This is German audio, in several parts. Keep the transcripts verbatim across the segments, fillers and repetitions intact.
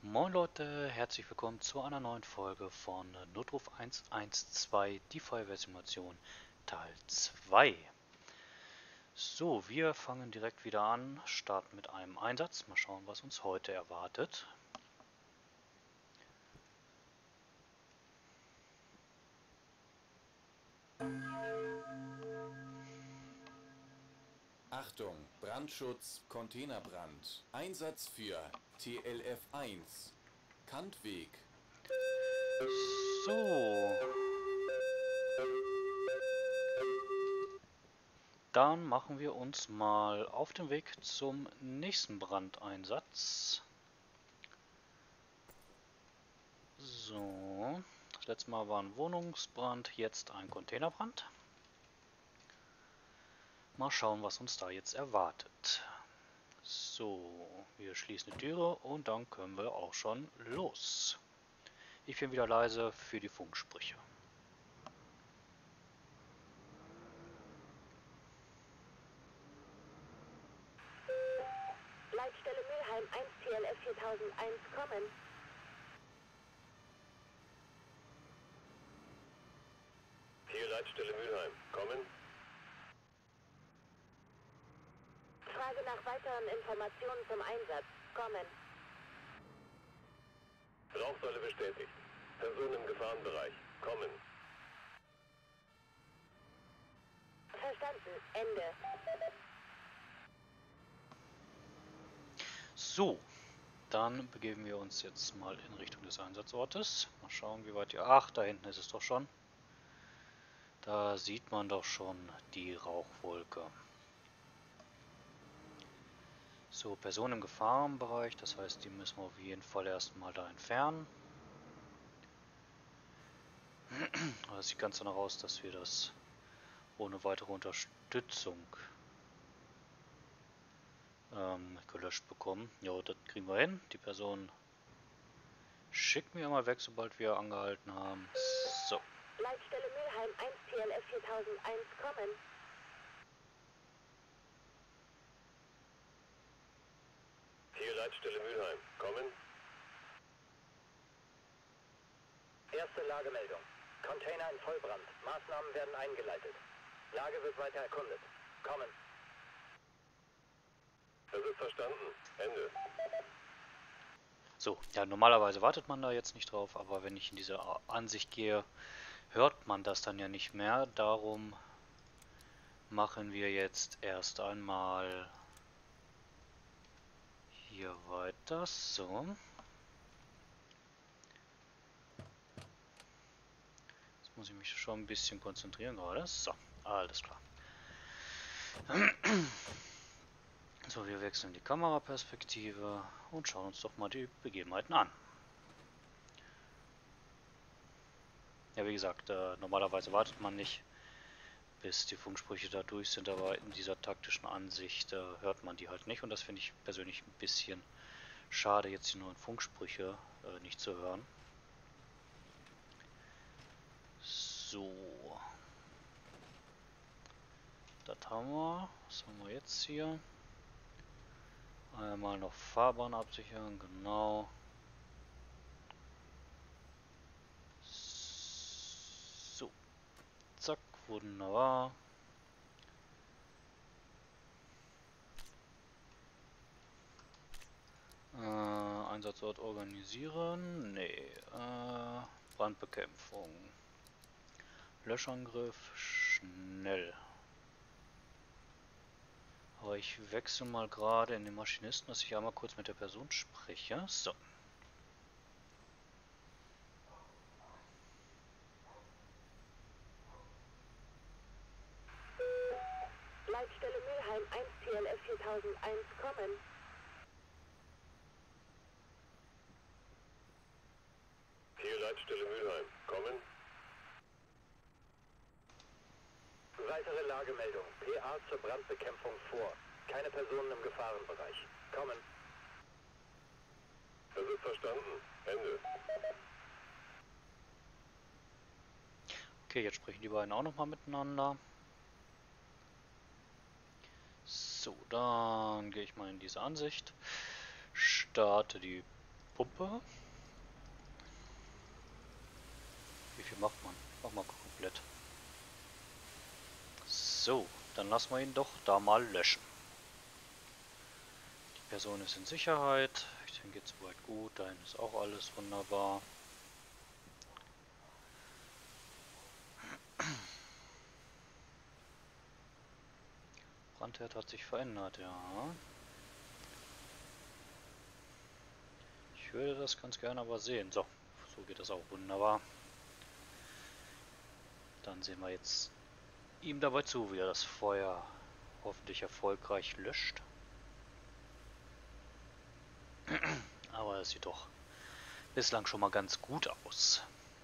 Moin Leute, herzlich willkommen zu einer neuen Folge von Notruf eins eins zwei, die Feuerwehrsimulation Teil zwei. So, wir fangen direkt wieder an, starten mit einem Einsatz. Mal schauen, was uns heute erwartet. Achtung, Brandschutz, Containerbrand. Einsatz für T L F eins. Kantweg. So. Dann machen wir uns mal auf den Weg zum nächsten Brandeinsatz. So. Das letzte Mal war ein Wohnungsbrand, jetzt ein Containerbrand. Mal schauen, was uns da jetzt erwartet. So, wir schließen die Türe und dann können wir auch schon los. Ich bin wieder leise für die Funksprüche. Leitstelle Mülheim eins T L F viertausendeins kommen. Hier Leitstelle Mülheim, kommen. Frage nach weiteren Informationen zum Einsatz. Kommen. Rauchsäule bestätigt. Person im Gefahrenbereich, kommen. Verstanden. Ende. So, dann begeben wir uns jetzt mal in Richtung des Einsatzortes. Mal schauen, wie weit ihr... Ach, da hinten ist es doch schon. Da sieht man doch schon die Rauchwolke. So, Personen im Gefahrenbereich, das heißt, die müssen wir auf jeden Fall erstmal da entfernen. Aber es sieht ganz danach aus, dass wir das ohne weitere Unterstützung ähm, gelöscht bekommen. Ja, das kriegen wir hin. Die Person schicken wir mal weg, sobald wir angehalten haben. So. Leitstelle Mülheim eins T L F viertausendeins kommen. Hier Leitstelle Mülheim, kommen. Erste Lagemeldung. Container in Vollbrand. Maßnahmen werden eingeleitet. Lage wird weiter erkundet. Kommen. Das ist verstanden. Ende. So, ja, normalerweise wartet man da jetzt nicht drauf, aber wenn ich in diese Ansicht gehe, hört man das dann ja nicht mehr. Darum machen wir jetzt erst einmal hier weiter. So. Jetzt muss ich mich schon ein bisschen konzentrieren gerade. So, alles klar. So, wir wechseln die Kameraperspektive und schauen uns doch mal die Begebenheiten an. Ja, wie gesagt, äh, normalerweise wartet man nicht, bis die Funksprüche da durch sind, aber in dieser taktischen Ansicht äh, hört man die halt nicht und das finde ich persönlich ein bisschen schade, jetzt die neuen Funksprüche äh, nicht zu hören. So. Das haben wir. Was haben wir jetzt hier? Einmal noch Fahrbahn absichern, genau. So. Zack, wunderbar. Äh, Einsatzort organisieren? Nee. Äh, Brandbekämpfung. Löschangriff, schnell. Aber ich wechsle mal gerade in den Maschinisten, dass ich einmal kurz mit der Person spreche. So. Leitstelle Mülheim eins T L F viertausendeins kommen. Hier Leitstelle Mülheim, kommen. Weitere Lagemeldung. P A zur Brandbekämpfung vor. Keine Personen im Gefahrenbereich. Kommen. Das ist verstanden. Ende. Okay, jetzt sprechen die beiden auch nochmal miteinander. So, dann gehe ich mal in diese Ansicht. Starte die Pumpe. Wie viel macht man? Mach mal komplett. So, dann lassen wir ihn doch da mal löschen. Die Person ist in Sicherheit. Ich denke, geht soweit gut. Dahin ist auch alles wunderbar. Brandherd hat sich verändert, ja. Ich würde das ganz gerne aber sehen. So, so geht das auch wunderbar. Dann sehen wir jetzt ihm dabei zu, wie er das Feuer hoffentlich erfolgreich löscht. Aber es sieht doch bislang schon mal ganz gut aus.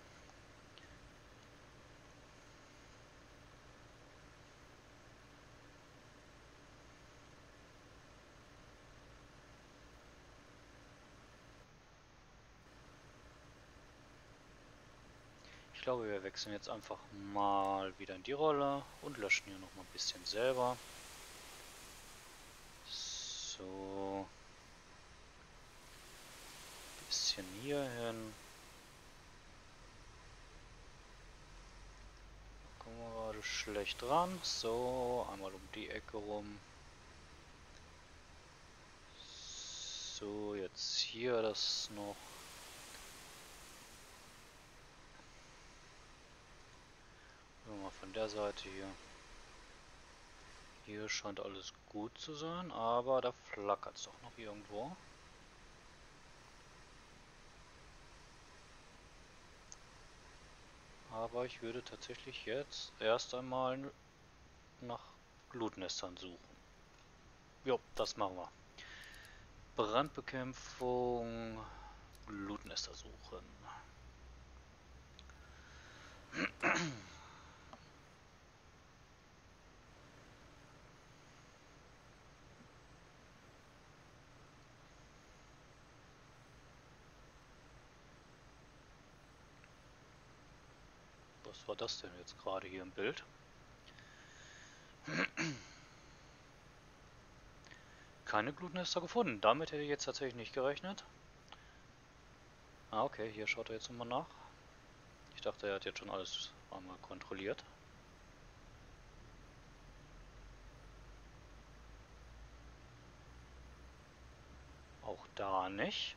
Ich glaube, wir wechseln jetzt einfach mal wieder in die Rolle und löschen hier noch mal ein bisschen selber. So. Bisschen hier hin. Kommen wir gerade schlecht ran. So, einmal um die Ecke rum. So, jetzt hier das noch. Mal von der Seite hier. Hier scheint alles gut zu sein, aber da flackert es doch noch irgendwo. Aber ich würde tatsächlich jetzt erst einmal nach Glutnestern suchen. Jo, das machen wir. Brandbekämpfung, Glutnester suchen. Was war das denn jetzt gerade hier im Bild? Keine Glutnester gefunden. Damit hätte ich jetzt tatsächlich nicht gerechnet. Ah, okay, hier schaut er jetzt nochmal nach. Ich dachte, er hat jetzt schon alles einmal kontrolliert. Auch da nicht.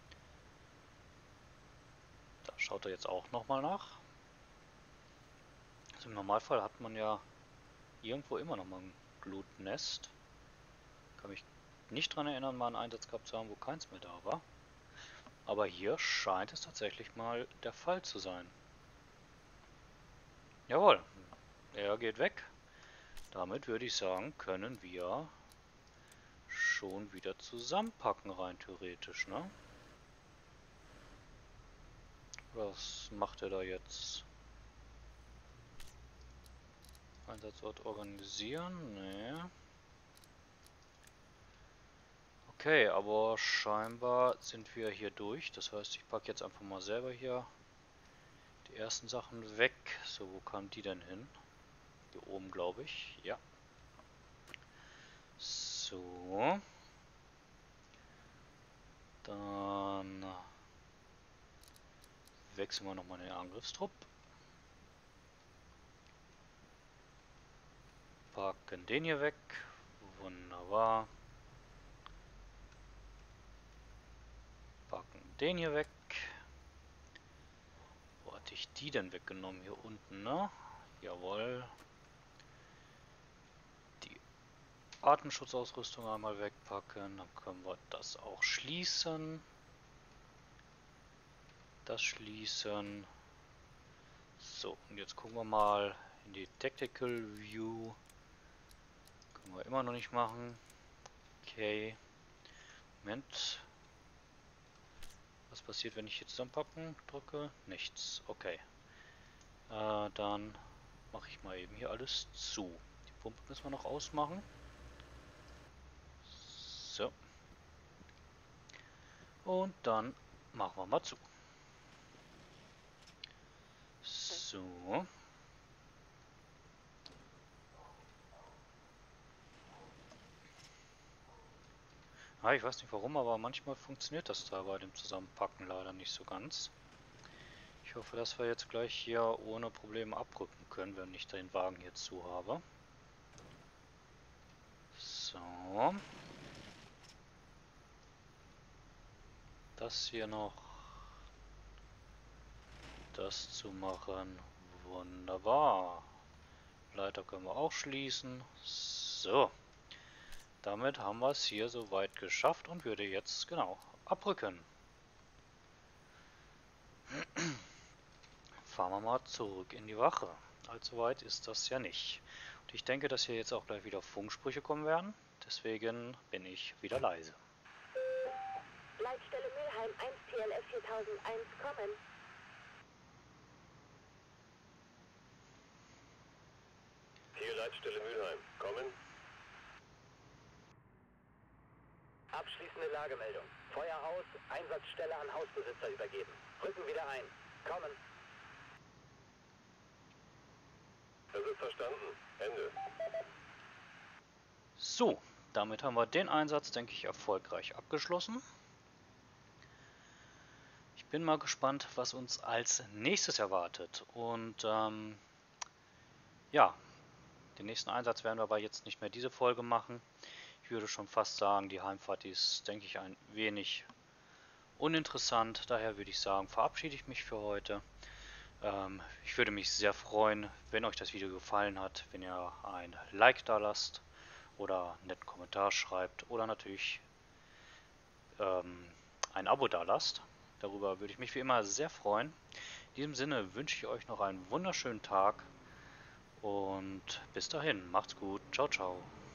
Da schaut er jetzt auch nochmal nach. Also im Normalfall hat man ja irgendwo immer noch mal ein Glutnest. Kann mich nicht daran erinnern, mal einen Einsatz gehabt zu haben, wo keins mehr da war. Aber hier scheint es tatsächlich mal der Fall zu sein. Jawohl, er geht weg. Damit würde ich sagen, können wir schon wieder zusammenpacken, rein theoretisch, ne? Was macht er da jetzt? Einsatzort organisieren? Nee. Okay, aber scheinbar sind wir hier durch. Das heißt, ich packe jetzt einfach mal selber hier die ersten Sachen weg. So, wo kamen die denn hin? Hier oben, glaube ich. Ja. So. Dann wechseln wir nochmal den Angriffstrupp. Packen den hier weg. Wunderbar. Packen den hier weg. Wo hatte ich die denn weggenommen? Hier unten, ne? Jawohl. Die Atemschutzausrüstung einmal wegpacken. Dann können wir das auch schließen. Das schließen. So, und jetzt gucken wir mal in die Tactical View. Können wir immer noch nicht machen. Okay. Moment. Was passiert, wenn ich hier zusammenpacken drücke? Nichts. Okay. Äh, dann mache ich mal eben hier alles zu. Die Pumpe müssen wir noch ausmachen. So. Und dann machen wir mal zu. So. Ja, ich weiß nicht warum, aber manchmal funktioniert das da bei dem Zusammenpacken leider nicht so ganz. Ich hoffe, dass wir jetzt gleich hier ohne Probleme abrücken können, wenn ich den Wagen hier zu habe. So. Das hier noch. Das zu machen. Wunderbar. Leiter können wir auch schließen. So. Damit haben wir es hier soweit geschafft und würde jetzt, genau, abrücken. Fahren wir mal zurück in die Wache. Allzu weit ist das ja nicht. Und ich denke, dass hier jetzt auch gleich wieder Funksprüche kommen werden. Deswegen bin ich wieder leise. Leitstelle Mülheim eins T L F viertausendeins kommen. Hier Leitstelle Mülheim. Kommen. Abschließende Lagemeldung. Feuer aus, Einsatzstelle an Hausbesitzer übergeben. Rücken wieder ein. Kommen. Das ist verstanden. Ende. So, damit haben wir den Einsatz, denke ich, erfolgreich abgeschlossen. Ich bin mal gespannt, was uns als nächstes erwartet. Und ähm, ja, den nächsten Einsatz werden wir aber jetzt nicht mehr diese Folge machen. Ich würde schon fast sagen, die Heimfahrt ist, denke ich, ein wenig uninteressant. Daher würde ich sagen, verabschiede ich mich für heute. Ähm, ich würde mich sehr freuen, wenn euch das Video gefallen hat, wenn ihr ein Like da lasst oder einen netten Kommentar schreibt oder natürlich ähm, ein Abo da lasst. Darüber würde ich mich wie immer sehr freuen. In diesem Sinne wünsche ich euch noch einen wunderschönen Tag und bis dahin, macht's gut, ciao, ciao.